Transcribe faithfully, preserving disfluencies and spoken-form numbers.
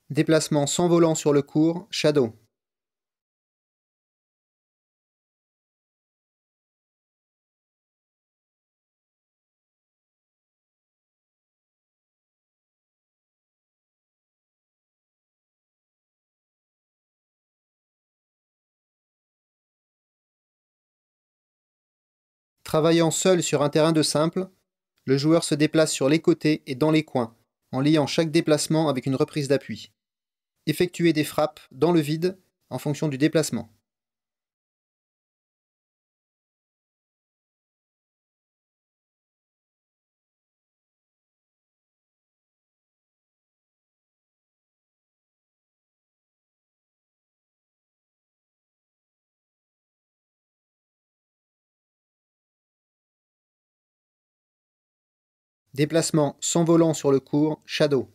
Déplacement sans volant sur le court, Shadow. Travaillant seul sur un terrain de simple, le joueur se déplace sur les côtés et dans les coins, en liant chaque déplacement avec une reprise d'appui. Effectuer des frappes dans le vide en fonction du déplacement. Déplacement sans volant sur le court, Shadow.